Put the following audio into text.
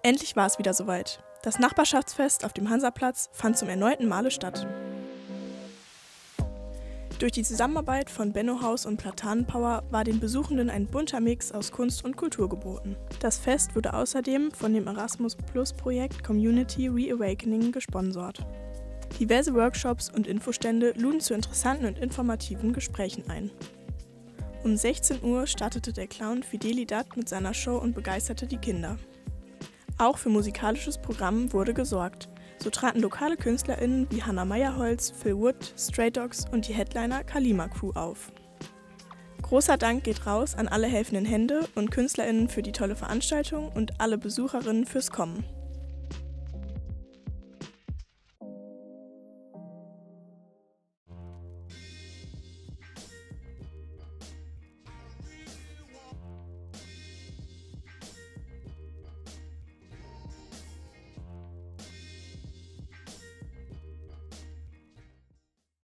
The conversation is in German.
Endlich war es wieder soweit. Das Nachbarschaftsfest auf dem Hansaplatz fand zum erneuten Male statt. Durch die Zusammenarbeit von Benno Haus und Platanenpower war den Besuchenden ein bunter Mix aus Kunst und Kultur geboten. Das Fest wurde außerdem von dem Erasmus-Plus-Projekt Community Reawakening gesponsert. Diverse Workshops und Infostände luden zu interessanten und informativen Gesprächen ein. Um 16 Uhr startete der Clown Fidelidad mit seiner Show und begeisterte die Kinder. Auch für musikalisches Programm wurde gesorgt. So traten lokale KünstlerInnen wie Hannah Meyerholz, Phil Wood, Stray Dogs und die Headliner Kalima Crew auf. Großer Dank geht raus an alle helfenden Hände und KünstlerInnen für die tolle Veranstaltung und alle BesucherInnen fürs Kommen.